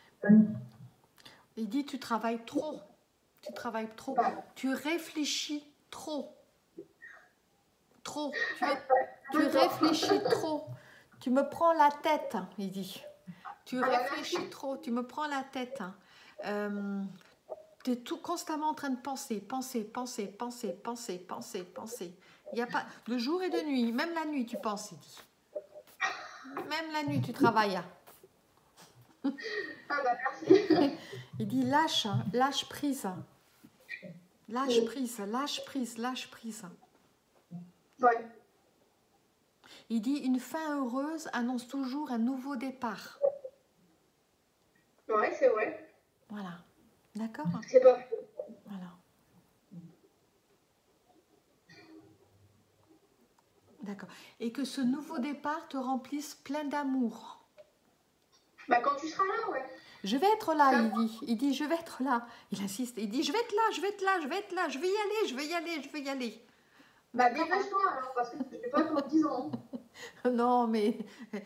Il dit, tu travailles trop, tu travailles trop, Bah, tu réfléchis trop, trop, tu, es- tu réfléchis trop, tu me prends la tête, il dit. Tu Ah bah, réfléchis merci. trop, tu me prends la tête. Euh, tu es tout constamment en train de penser, penser, penser, penser, penser, penser, penser. Il y a pas de jour et de nuit, même la nuit tu penses, il dit. Même la nuit tu travailles. Ah, bah, merci. Il dit lâche, lâche prise. Lâche prise, lâche prise, lâche prise. Ouais. Il dit une fin heureuse annonce toujours un nouveau départ. Ouais, c'est vrai. Voilà. D'accord? C'est pas Voilà. D'accord. Et que ce nouveau départ te remplisse plein d'amour. Bah, quand tu seras là, ouais. Je vais être là, Ça, il dit. Il dit, je vais être là. Il insiste. Il dit, je vais être là, je vais être là, je vais être là. Je vais y aller, je vais y aller, je vais y aller. bah, D'accord? dépêche-toi alors, parce que je vais pas attendre dix ans. Non, mais...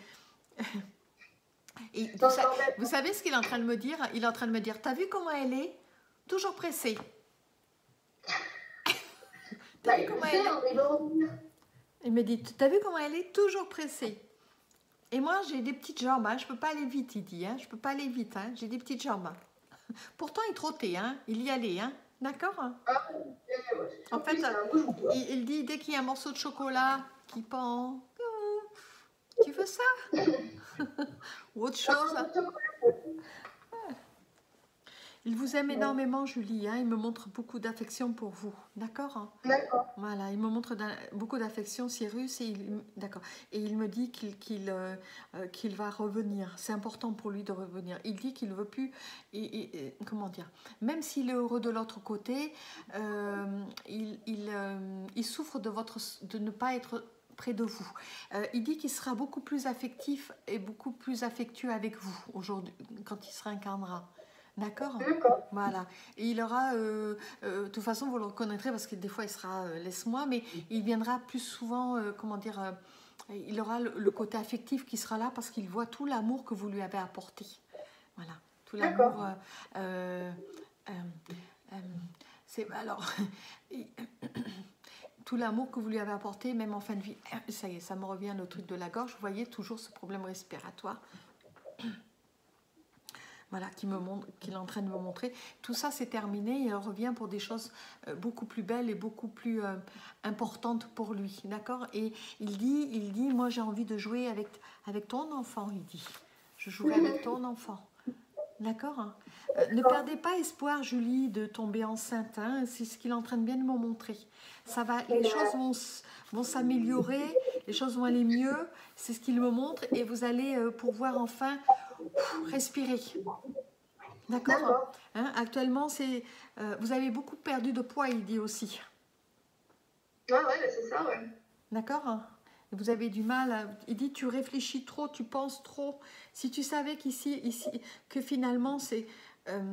Et Non, vous, je sa- t'embête. vous savez ce qu'il est en train de me dire? Il est en train de me dire, t'as vu comment elle est? Toujours pressée. T'as Bah, vu il le comment sait, elle est? hein, mais il va revenir. Il me dit, t'as vu comment elle est? Toujours pressée. Et moi, j'ai des petites jambes, hein. Je peux pas aller vite, il dit. Hein. Je peux pas aller vite, hein. J'ai des petites jambes. Pourtant, il trottait, hein. Il y allait, hein. D'accord? Ah, ouais, ouais, c'est En fait, surpris, c'est un bouche. il, il dit, dès qu'il y a un morceau de chocolat qui pend, oh, tu veux ça? Ou autre chose. Il vous aime énormément, Julie. Hein. Il me montre beaucoup d'affection pour vous. D'accord? D'accord. Voilà, il me montre beaucoup d'affection, Cyrus, et il, d'accord. Et il me dit qu'il qu'il euh, qu'il va revenir. C'est important pour lui de revenir. Il dit qu'il ne veut plus, et, et, et, comment dire, même s'il est heureux de l'autre côté, euh, il, il, euh, il souffre de, votre, de ne pas être près de vous. Euh, il dit qu'il sera beaucoup plus affectif et beaucoup plus affectueux avec vous aujourd'hui, quand il se réincarnera. D'accord? D'accord. Voilà. Et il aura, euh, euh, de toute façon, vous le reconnaîtrez parce que des fois il sera euh, laisse-moi, mais il viendra plus souvent, euh, comment dire, euh, il aura le, le côté affectif qui sera là parce qu'il voit tout l'amour que vous lui avez apporté. Voilà. Tout l'amour. Euh, euh, euh, euh, c'est alors. Tout l'amour que vous lui avez apporté, même en fin de vie. Ça y est, ça me revient le truc de la gorge. Vous voyez toujours ce problème respiratoire. Voilà, qui me montre, qu'il est en train de me montrer. Tout ça, c'est terminé et elle revient pour des choses euh, beaucoup plus belles et beaucoup plus euh, importantes pour lui, d'accord? Et il dit, il dit, moi j'ai envie de jouer avec, avec ton enfant, il dit. Je jouerai avec ton enfant, d'accord? Hein? euh, Ne perdez pas espoir, Julie, de tomber enceinte, hein? C'est ce qu'il est en train de bien me montrer. Ça va, les choses vont, vont s'améliorer, les choses vont aller mieux, c'est ce qu'il me montre, et vous allez euh, pouvoir enfin respirer. D'accord. Hein, actuellement, c'est, euh, vous avez beaucoup perdu de poids, il dit aussi. Ouais, ouais, c'est ça, ouais. D'accord. Vous avez du mal. À, il dit, tu réfléchis trop, tu penses trop. Si tu savais qu'ici, ici, que finalement, c'est euh,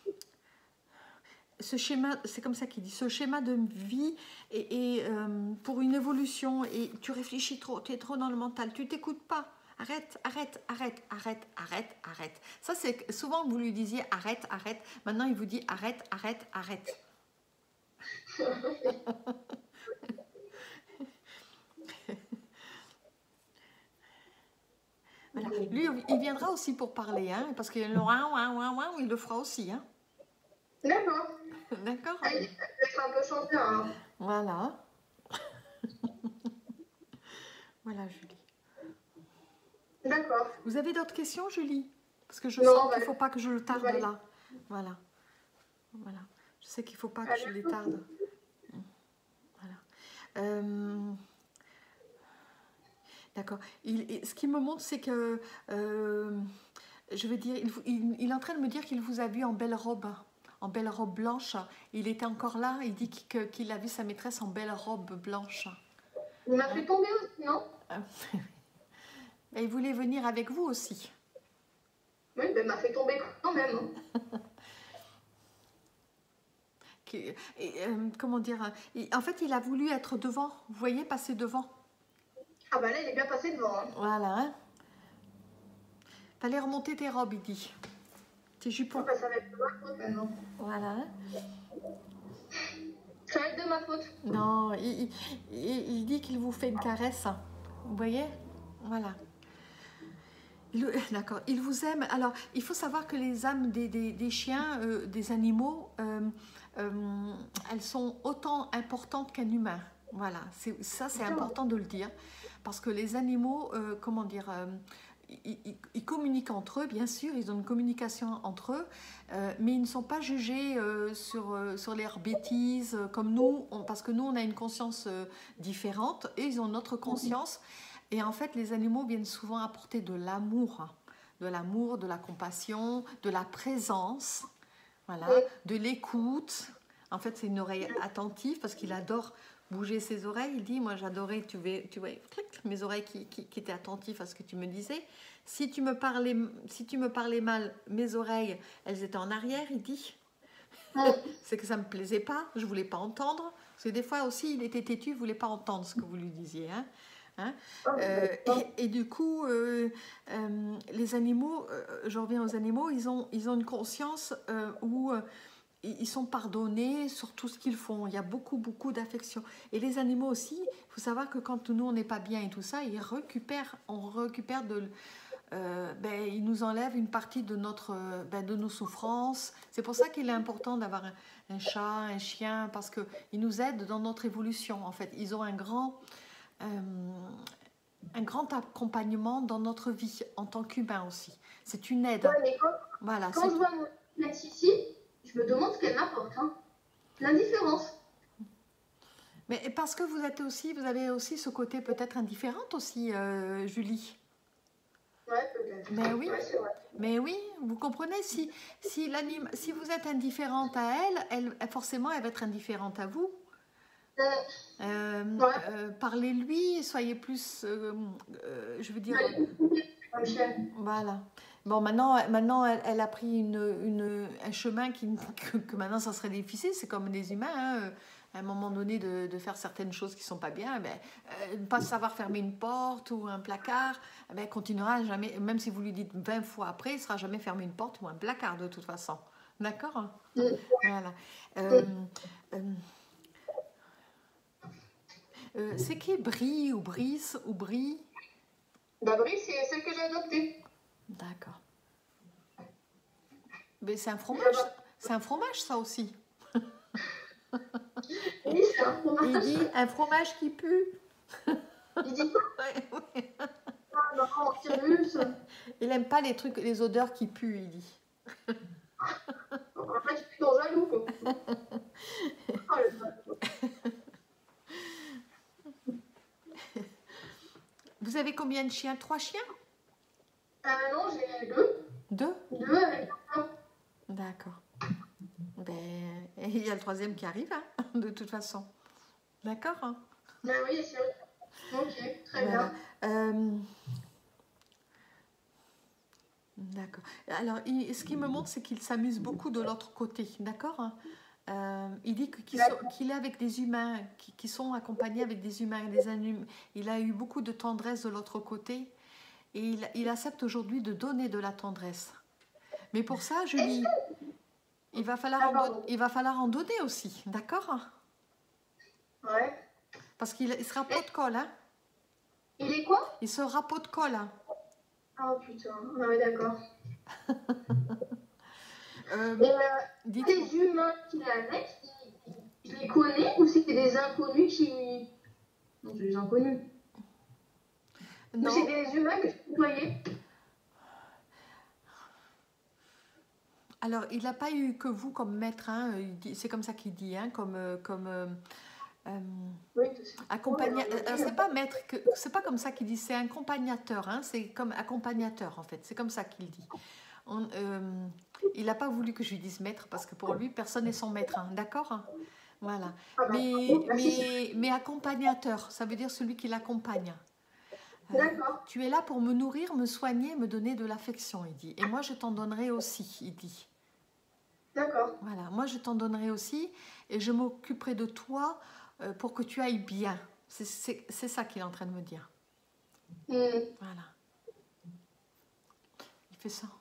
ce schéma, c'est comme ça qu'il dit, ce schéma de vie est, est euh, pour une évolution. Et tu réfléchis trop, tu es trop dans le mental, tu t'écoutes pas. Arrête, arrête, arrête, arrête, arrête, arrête. Ça, c'est souvent vous lui disiez arrête, arrête. Maintenant, il vous dit arrête, arrête, arrête. Voilà. Lui, il viendra aussi pour parler, hein, parce qu'il le il le fera aussi. Hein. D'accord. D'accord. Ah, il laisse un peu chanter. Hein. Voilà. Voilà, Julie. D'accord. Vous avez d'autres questions, Julie? Parce que je non, sens bah, qu'il ne faut pas que je le tarde bah, là. Voilà. Voilà. Je sais qu'il ne faut pas que je les tarde. Voilà. Euh... D'accord. Il, ce qui me montre, c'est que, euh, je veux dire, il, il, il est en train de me dire qu'il vous a vu en belle robe, en belle robe blanche. Il était encore là, il dit qu'il qu'il a vu sa maîtresse en belle robe blanche. Il m'a fait tomber aussi, non? Et il voulait venir avec vous aussi. Oui, ben, il m'a fait tomber quand même. Et, euh, comment dire, en fait, il a voulu être devant, vous voyez, passer devant. Ah bah là, il est bien passé devant. Hein. Voilà. Hein. Fallait remonter tes robes, il dit. Tes jupons. Ah bah, ça va être de ma faute maintenant. Voilà. Hein. Ça va être de ma faute. Non, il, il, il dit qu'il vous fait une caresse. Vous voyez? Voilà. D'accord, il vous aime. Alors, il faut savoir que les âmes des, des, des chiens, euh, des animaux, euh, euh, elles sont autant importantes qu'un humain. Voilà, ça c'est important de le dire. Parce que les animaux, euh, comment dire, euh, ils, ils, ils communiquent entre eux, bien sûr, ils ont une communication entre eux, euh, mais ils ne sont pas jugés euh, sur, euh, sur leurs bêtises euh, comme nous, on, parce que nous, on a une conscience euh, différente et ils ont notre conscience. Et en fait, les animaux viennent souvent apporter de l'amour, de l'amour, de la compassion, de la présence, voilà, Oui. de l'écoute. En fait, c'est une oreille attentive parce qu'il adore bouger ses oreilles. Il dit, moi j'adorais, tu vois, tu vois clic, mes oreilles qui, qui, qui étaient attentives à ce que tu me disais. Si tu me parlais, si tu me parlais mal, mes oreilles, elles étaient en arrière, il dit. Oui. C'est que ça me plaisait pas, je voulais pas entendre. Parce que des fois aussi, il était têtu, il voulait pas entendre ce que vous lui disiez. Hein. Hein euh, et, et du coup, euh, euh, les animaux, euh, je reviens aux animaux, ils ont, ils ont une conscience euh, où euh, ils sont pardonnés sur tout ce qu'ils font. Il y a beaucoup, beaucoup d'affection. Et les animaux aussi, il faut savoir que quand nous, on n'est pas bien et tout ça, ils récupèrent, on récupère de... Euh, ben, ils nous enlèvent une partie de, notre, ben, de nos souffrances. C'est pour ça qu'il est important d'avoir un, un chat, un chien, parce qu'ils nous aident dans notre évolution. En fait, ils ont un grand... Euh, un grand accompagnement dans notre vie en tant qu'humain aussi. C'est une aide. Ouais, mais quand, Voilà, quand je vois mon place ici, je me demande ce qu'elle m'apporte. Hein. L'indifférence. Mais parce que vous êtes aussi, vous avez aussi ce côté peut-être indifférente aussi, euh, Julie. Ouais, peut-être. Mais oui, ouais, c'est vrai. mais oui, vous comprenez, si, si, si vous êtes indifférente à elle, elle, forcément elle va être indifférente à vous. Euh, euh, ouais. euh, Parlez-lui, soyez plus, euh, euh, je veux dire... Ouais. Voilà. Bon, maintenant, maintenant elle, elle a pris une, une, un chemin qui, que, que maintenant ça serait difficile, c'est comme des humains, hein, à un moment donné de, de faire certaines choses qui ne sont pas bien, ben, euh, ne pas savoir fermer une porte ou un placard, ben, elle continuera jamais, même si vous lui dites vingt fois après, il ne sera jamais fermer une porte ou un placard de toute façon. D'accord? Mm. Voilà. Euh, euh, euh, c'est qui Brie ou Brice ou Brie? Bah, Brie, c'est celle que j'ai adoptée. D'accord. Mais c'est un fromage, c'est un fromage ça aussi. Oui, c'est un fromage. Il dit un fromage qui pue. Il dit quoi? Ouais, ouais. Ah non, Antirus. Il aime pas les trucs, les odeurs qui puent, il dit. En fait, je suis dans un loup, quoi. Oh, le... Vous avez combien de chiens? Trois chiens? Euh, non, j'ai deux. Deux? Deux avec un. D'accord. Ben, il y a le troisième qui arrive, hein, de toute façon. D'accord, hein? Ah oui, c'est vrai. Ok, très Voilà. bien. Euh... D'accord. Alors, il, ce qui me montre, c'est qu'il s'amuse beaucoup de l'autre côté, d'accord, hein? Euh, il dit qu'il qu'il est avec des humains, qui, qui sont accompagnés avec des humains, des animaux. Il a eu beaucoup de tendresse de l'autre côté et il, il accepte aujourd'hui de donner de la tendresse. Mais pour ça, Julie, il va falloir, ah, en, il va falloir en donner aussi, d'accord? Ouais. Parce qu'il il sera pot de colle, hein? Il est quoi? Il sera pot de colle. Hein? Oh putain, ah ouais, d'accord. euh, Et euh, les humains qu'il est avec, je les connais ou c'est des inconnus qui... Non, c'est des inconnus. Non. Ou c'est des humains que je voyais. Alors, il n'a pas eu que vous comme maître, hein, c'est comme ça qu'il dit, hein, comme... comme euh, euh, oui, accompagna... euh, c'est pas maître, que... c'est pas comme ça qu'il dit, c'est accompagnateur, hein, c'est comme accompagnateur en fait, c'est comme ça qu'il dit. On, euh, il n'a pas voulu que je lui dise maître parce que pour lui, personne n'est son maître, hein, d'accord? Voilà. Mais, mais, mais accompagnateur, ça veut dire celui qui l'accompagne. Euh, tu es là pour me nourrir, me soigner, me donner de l'affection, il dit. Et moi, je t'en donnerai aussi, il dit. D'accord. Voilà, moi, je t'en donnerai aussi et je m'occuperai de toi euh, pour que tu ailles bien. C'est ça qu'il est en train de me dire. Mmh. Voilà. Il fait ça.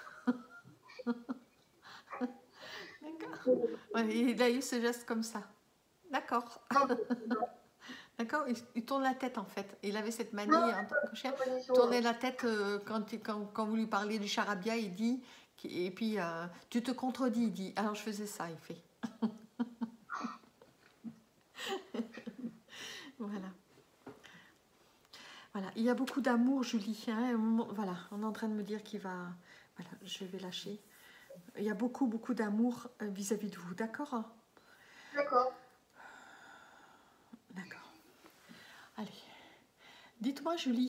D'accord. Ouais, il a eu ce geste comme ça. D'accord. D'accord, il, il tourne la tête en fait. Il avait cette manie en tant que chien. Tourner la tête euh, quand, quand, quand vous lui parliez du charabia, il dit. Et puis, euh, tu te contredis, il dit. Alors je faisais ça, il fait. Voilà. Voilà. Il y a beaucoup d'amour, Julie. Hein. Voilà, on est en train de me dire qu'il va. Voilà, je vais lâcher. Il y a beaucoup, beaucoup d'amour vis-à-vis de vous, d'accord? D'accord. D'accord. Allez. Dites-moi, Julie.